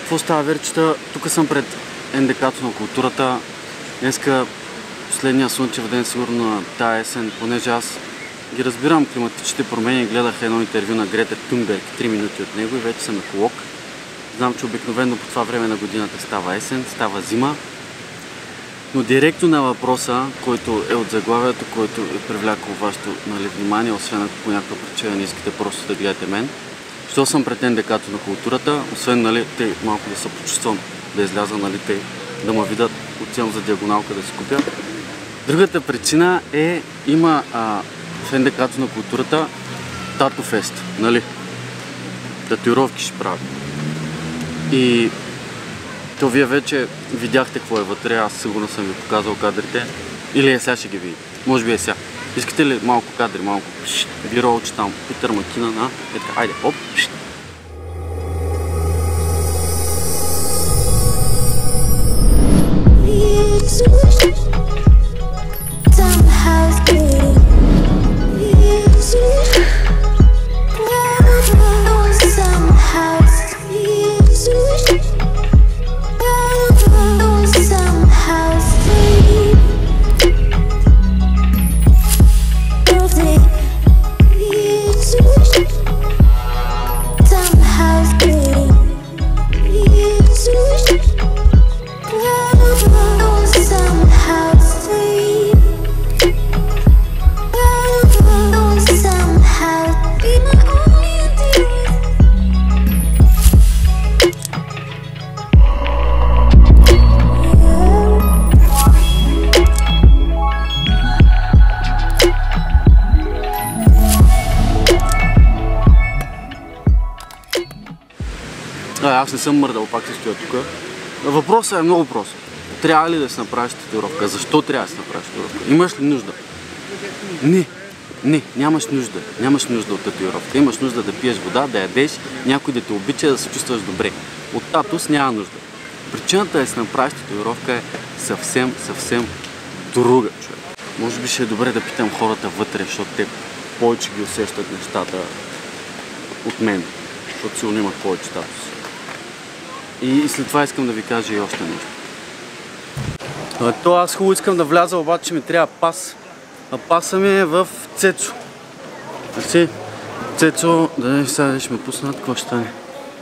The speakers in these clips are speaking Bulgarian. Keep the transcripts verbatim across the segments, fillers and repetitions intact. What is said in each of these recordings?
Какво става, Верчета? Тук съм пред ен де ка-то на културата. Днеска последния слънчев ден, сигурно на тая есен, понеже аз ги разбирам климатичните промени. Гледах едно интервю на Грета Тунберг, три минути от него и вече съм еколог. Знам, че обикновено по това време на годината става есен, става зима. Но директно на въпроса, който е от заглавието, който е привлякал вашето, нали, внимание, освен ако по някаква причина не искате просто да гледате мен. Що съм пред ен де ка-то на културата, освен, нали, те малко да се почувствам, да изляза, нали, те да ме видят, отивам за диагоналка да си купя. Другата причина е, има а, в ен де ка-то на културата Тату Фест, нали? Татуировки ще правя. И то вие вече видяхте какво е вътре, аз сигурно съм ви показал кадрите. Или е сега ще ги видите. Може би е сега. Искате ли малко кадри, малко биролче там, Питър Макинън, а? Е така, айде, оп! Аз не съм мърдал, пак се стоя тук. Въпросът е много прост. Трябва ли да си направиш татуировка? Защо трябва да си направиш татуировка? Имаш ли нужда? Не, не, нямаш нужда. Нямаш нужда от татуировка. Имаш нужда да пиеш вода, да ядеш, някой да те обича, да се чувстваш добре. От татус няма нужда. Причината да си направиш татуировка е съвсем, съвсем друга, човек. Може би ще е добре да питам хората вътре, защото те повече ги усещат нещата от мен. Защото сигурно имат повече татус. И след това искам да ви кажа и още нещо. То аз хубаво искам да вляза, обаче ми трябва пас. А паса ми е в Цецо. Значи, Цецо, да сега ще ме пуснат, какво ще стане?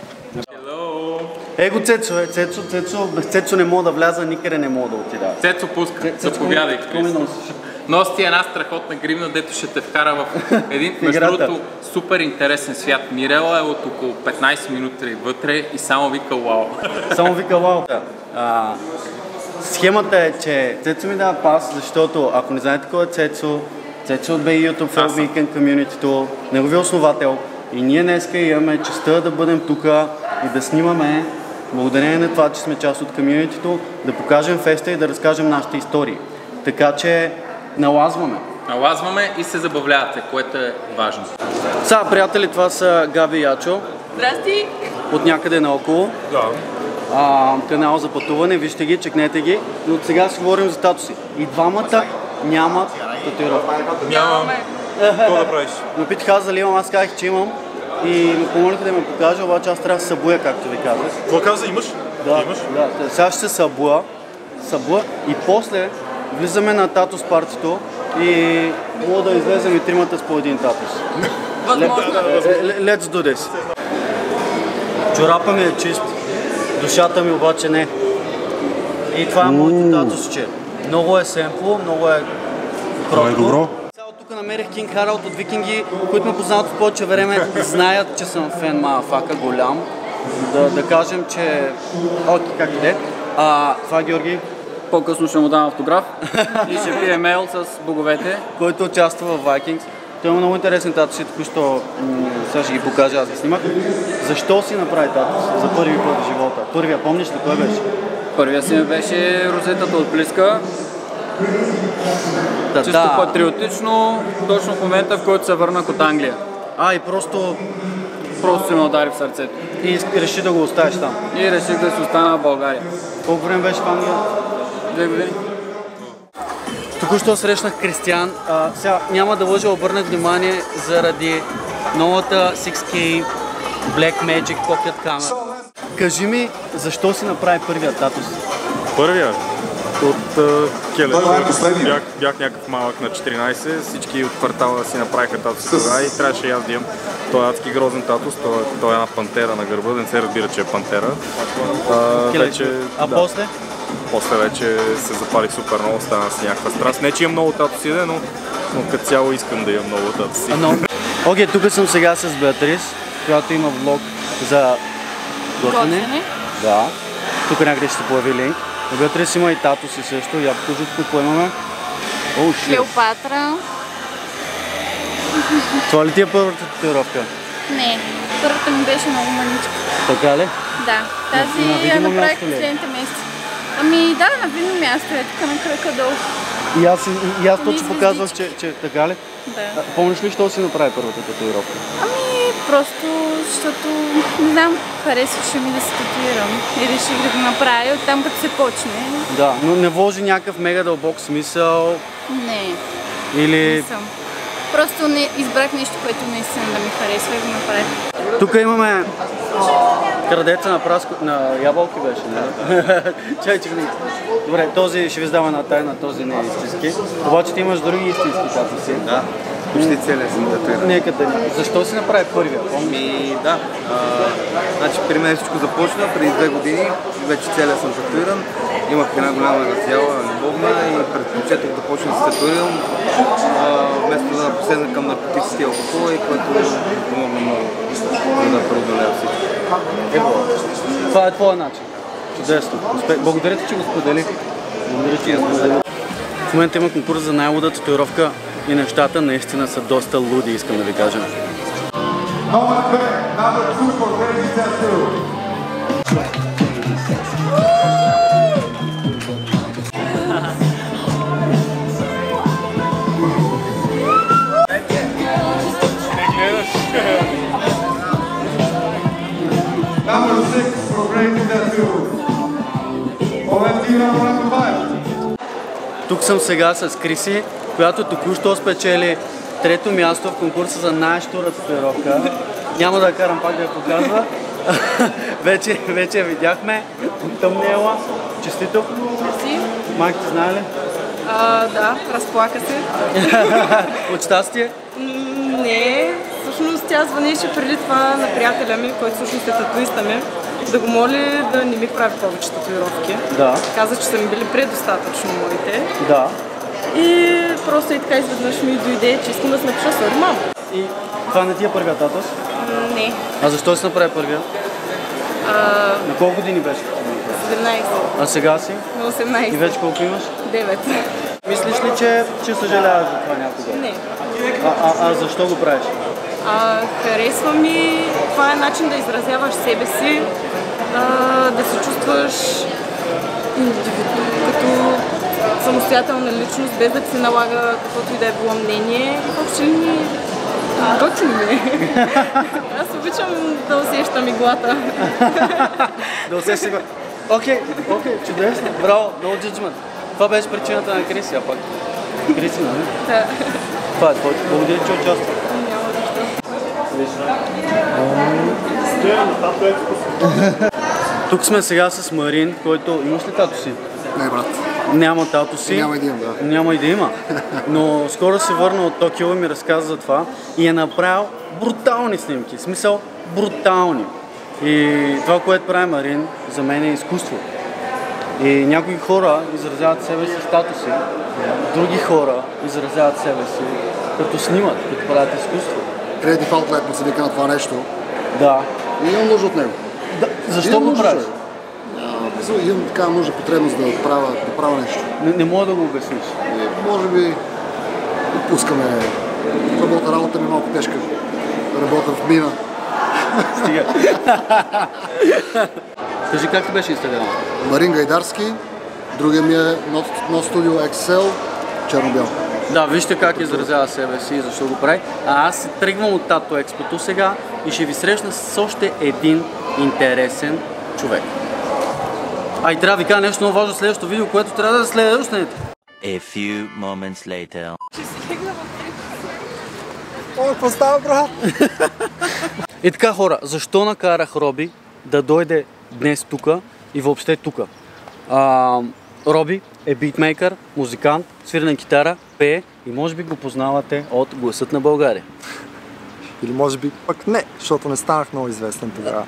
Его Цецо, е, Цецо, Цецо, без Цецо не мога да вляза, никъде не мога да отида. Цецо пуска, заповядай, Христо. Носи ти една страхотна гривна, дето ще те вкара в един, между другото, супер интересен свят. Мирела е от около петнайсет минути вътре и само вика вау. Само вика вау. А, схемата е, че Цецо ми дава пас, защото ако не знаете кой е Цецо, Цецо от би ай YouTube Film Weekend Community, неговия основател, и ние днеска имаме честта да бъдем тук и да снимаме, благодарение на това, че сме част от комюнитито, да покажем феста и да разкажем нашите истории. Така че налазваме. Налазваме и се забавлявате, което е важно. Сега, приятели, това са Габи и Ачо. Здрасти! От някъде наоколо. Да. А, канал за пътуване, вижте ги, чекнете ги. Но от сега си говорим за татуси. И двамата нямат татуировка. Нямаме. Какво да правиш? Ме питах аз дали имам, аз казах, че имам. И ме помолиха да ме покажа, обаче аз трябва да се събуя, както ви казах. Какво каза? Имаш? Да, Имаш? да. Сега ще се събуя, събуя и после влизаме на татус партито и мога да излезем и тримата с по един татус. Възможно. Let's do this. Чорапа ми е чист, душата ми обаче не. И това е моето татусче. Много е семпло, много е Това е добро. Тук намерих Кинг Харалд от Викинги, които ме познават в повече време, знаят, че съм фен мафака голям. Да, да кажем, че... Окей, как иде. А, това е Георги. По-късно ще му дам автограф и ще пие мейл с боговете. Който участва в Vikings. Той има много интересни татуси, току-що сега ще ги покажа, аз ги снимах. Защо си направи татус за първи път в живота? Първия, помниш ли кой беше? Първия си беше розетата от Близка. Да, Чисто да. патриотично, точно в момента, в който се върнах от Англия. А, и просто... Просто се ме удари в сърцето. И реши да го оставиш там. И реших да се остана в България. Колко време беше в Англия? Две години. Току-що срещнах Кристиан. А, сега няма да лъжа, обърнах внимание заради новата шест кей Black Magic Pocket камера. кажи ми, защо си направи първия татус? Първия? От uh, Келето. е Бях, бях някакъв малък на четиринайсет, всички от квартала си направиха татус тогава и трябваше и аз да имам. Той е адски грозен татус, той, той е една пантера на гърба, не се разбира, че е пантера. Uh, вече, а да. после? После вече се запалих супер много, стана си някаква страст. Не, че имам много татуси, но, но като цяло искам да имам много татуси. Окей, okay, тук съм сега с Беатрис, която има влог за готвене. Да. Тук някъде ще се появи линк. Беатрис има и татуси също. Я покажи какво имаме. О, шит. Клеопатра. Това ли ти е първата татуировка? Не, първата ми беше много маничка. Така ли? Да, тази я направих последните месеци. Ами да, на видно място е тук на кръка долу. И аз, и аз точно показвах, че, че така ли? Да. А, помниш ли, що си направи първата татуировка? Ами просто, защото не знам, харесваше ми да се татуирам и реших да го направя от там като се почне. Да, но не вложи някакъв мега дълбок смисъл? Не, Или... не съм. Просто не избрах нещо, което наистина да ми харесва и го направих. Тук имаме крадеца на, праско... на ябълки беше, не? Чай, че не. Добре, този ще ви издава на тайна, този не е истински. Обаче ти имаш други истински татуси. Да, почти целия съм татуиран. Нека да ни. Защо си направи първия? Ми, да. А, значи при мен всичко започна преди две години. Вече целия съм татуиран. Имах една голяма раздяла любовна и предпочетох да почна да се татуирам, вместо да поседна към наркотиците и алкохола, което ми помогна много да преодолея всичко. Ево, това е твоя начин. Чудесно. Благодаря ти, че го сподели. Благодаря ти, че го сподели. В момента има конкурс за най-луда татуировка и нещата наистина са доста луди, искам да ви кажа. Тук съм сега с Криси, която току-що спечели трето място в конкурса за най-щура татуировка. Няма да карам пак да я показва. вече, вече я видяхме. Тъмнела. Честито. Мерси. Майка ти знае ли? А, да, разплака се. От щастие? Не, всъщност тя звънеше преди това на приятеля ми, който всъщност е татуиста ми, да го моли да не ми прави повече татуировки. Да. Каза, че са ми били предостатъчно моите. Да. И просто и така изведнъж ми дойде, че искам да се напиша сори мама. И това не ти е първият татус? Не. А защо си направи първия? А, На колко години беше? седемнайсет. А сега си? На осемнайсет. И вече колко имаш? девет. Мислиш ли, че, че съжаляваш за това някога? Не. А, а, а защо го правиш? А, харесва ми, това е начин да изразяваш себе си, а, да се чувстваш индивиду, като самостоятелна личност, без да ти се налага каквото и да е било мнение. Въобще ни готино ми. Аз обичам да усещам иглата. Да усещаш иглата. Окей, окей, чудесно, браво, no judgment. Това беше причината на Криси, а пак. Криси, нали? Да. Това е твоето. Благодаря, че участва. Тук сме сега с Марин, който... Имаш ли татуси? Не, брат. Няма татуси. Няма и да има, да. Няма и да има. Но скоро се върна от Токио и ми разказа за това и е направил брутални снимки. В смисъл, брутални. И това, което прави Марин, за мен е изкуство. И някои хора изразяват себе си с татуси, други хора изразяват себе си като снимат, като правят изкуство. Creative Outlet му се вика на това нещо. Да. И имам нужда от него. Да. Защо Имам го нужда, правиш? човек. Имам така нужда, потребност да правя, да правя нещо. Не, не мога да го обясниш. И може би отпускаме. Работа, работа ми е малко тежка. Работа в мина. Стига. Кажи как ти беше Инстаграм? Марин Гайдарски, другия ми е No Studio икс ел, черно-бял. Да, вижте как изразява себе си и защо го прави. А аз се тръгвам от Тато Експото сега и ще ви срещна с още един интересен човек. А и трябва да ви кажа нещо много важно, следващото видео, което трябва да следва да останете. A few moments later. О, какво става, брат? И така, хора, защо накарах Роби да дойде днес тук и въобще тук. Роби е битмейкър, музикант, свири на китара, пее и може би го познавате от Гласът на България. Или може би пък не, защото не станах много известен тогава.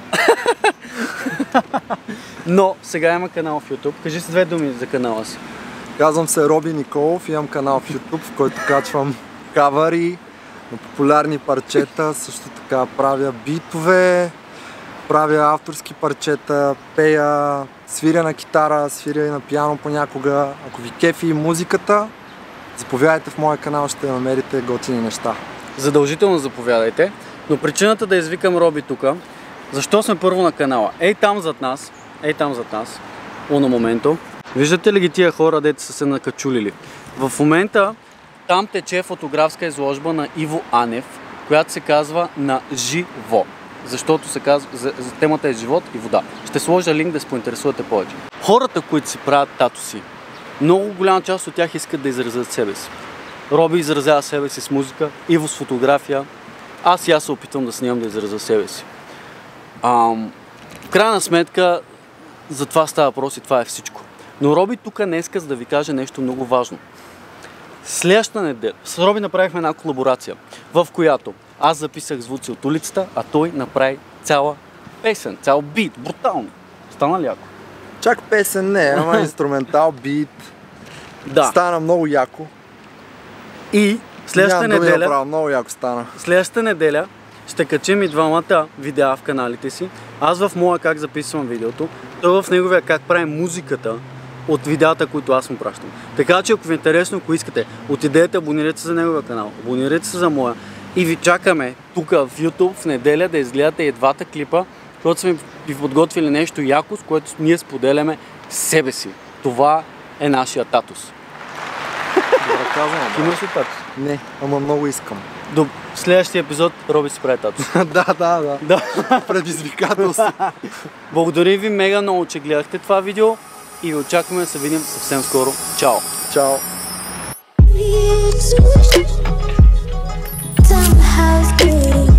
Но сега има канал в YouTube. Кажи си две думи за канала си. Казвам се Роби Николов, имам канал в YouTube, в който качвам кавари на популярни парчета, също така правя битове, правя авторски парчета, пея, свиря на китара, свиря и на пиано понякога. Ако ви кефи музиката, заповядайте в моя канал, ще намерите готини неща. Задължително заповядайте, но причината да извикам Роби тук, защо сме първо на канала? Ей там зад нас, ей там зад нас, уно моменто. Виждате ли ги тия хора, дето са се накачулили? В момента там тече фотографска изложба на Иво Анев, която се казва На живо. Защото се казва, за, за темата е живот и вода. Ще сложа линк да се поинтересувате повече. Хората, които си правят татуси, много голяма част от тях искат да изразят себе си. Роби изразява себе си с музика, Иво с фотография. Аз и аз се опитвам да снимам да изразя себе си. Ам, в крайна сметка, за това става въпрос и това е всичко. Но Роби тук днеска, за да ви каже нещо много важно. Следващата неделя с Роби направихме една колаборация, в която аз записах звуци от улицата, а той направи цяла песен, цял бит, брутално. Стана ли яко? Чак песен не, ама инструментал, бит. Да. Стана много яко. И следващата Нямам неделя, направо, много яко стана. следващата неделя ще качим и двамата видеа в каналите си. Аз в моя как записвам видеото, той в неговия как правим музиката от видеята, които аз му пращам. Така че ако ви е интересно, ако искате, отидете, абонирайте се за неговия канал, абонирайте се за моя и ви чакаме тук в YouTube в неделя да изгледате и двата клипа, защото сме ви подготвили нещо яко, с което ние споделяме себе си. Това е нашия татус. Добре казано, Ти имаш ли татус? Не, ама много искам. До следващия епизод Роби си прави татус. да, да, да. Да. Предизвикателство. Благодаря ви мега много, че гледахте това видео и ви очакваме да се видим съвсем скоро. Чао! Чао! Somehow it's good.